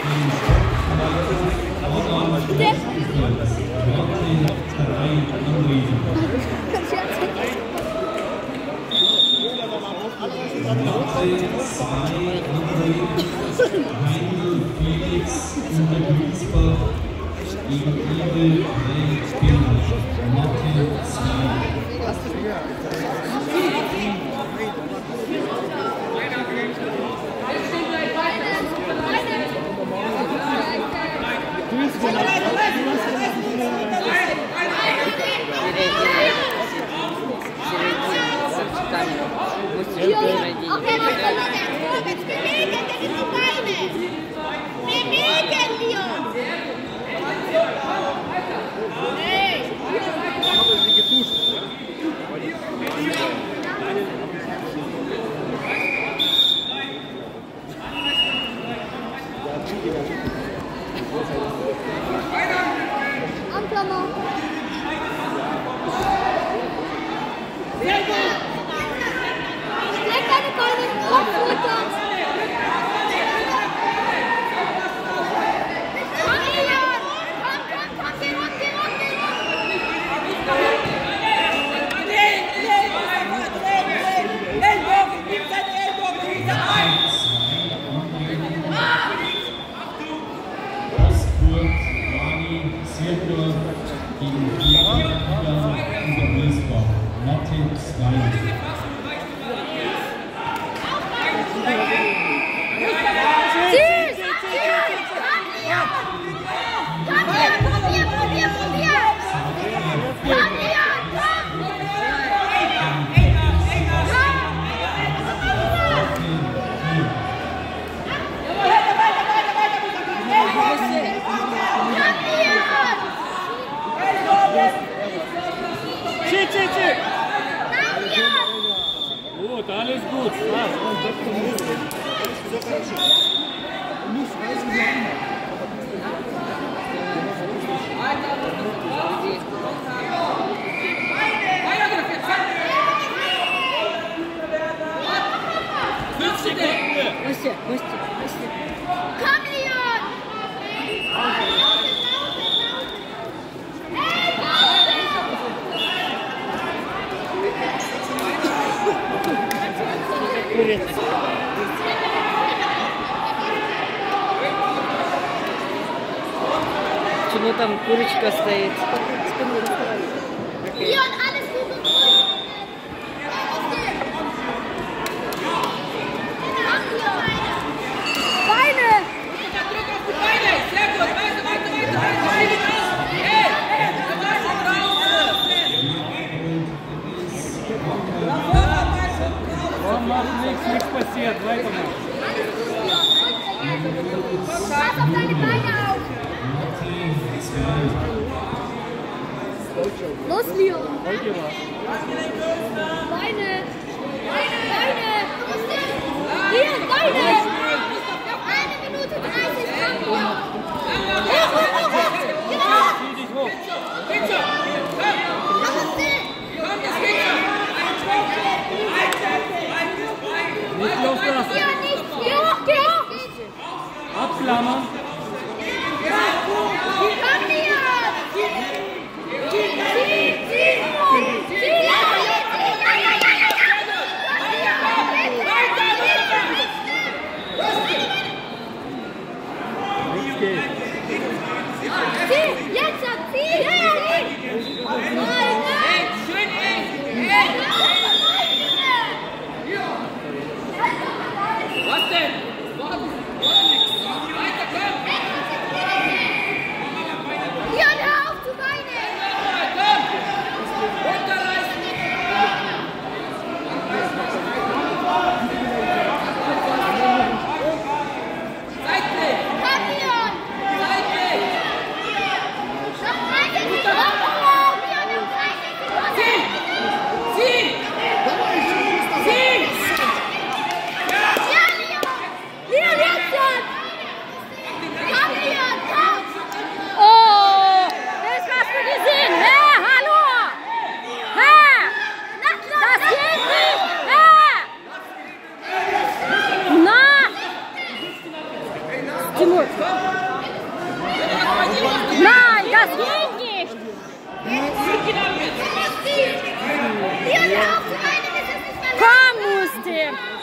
Gut, alles gut. Komm, Leon! Почему там курочка стоит? Leon, alles gut und Beine! Drück auf die Beine! Sehr gut! Weiter! Hey! Он macht nichts passiert, weiter noch. Pass auf deine Beine auf! Los, Leon! Beine! Beine! Leon, Beine! Noch 1 Minute 30, komm, Leon! Hoch! Genau! Zieh dich hoch. Komm uns hin! Nicht loslassen. Leon, nicht! Geh hoch! Abklammern. Komm, Leon! Nichts geht. Zieh! Jetzt ab! Zieh! Schön eng! Was denn? Weiter, komm! Leon, hör auf zu weinen! Komm! Runterreißen! Seitlich! Komm, Leon! Seitlich! Тимур. Nein, das geht nicht. Leon, hör auf zu weinen, das ist nicht mehr Komm, Musti.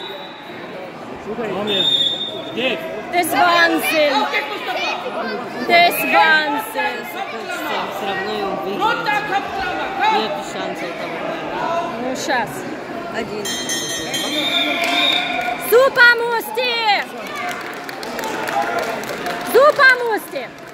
Komm jetzt. Geht. Das ist Wahnsinn. Das ist Wahnsinn. Все равно его выиграть. Runter, Kopfklammer, komm! Нету шанса этого парня. Ну, сейчас. Один. Super, Musti. Super, Musti.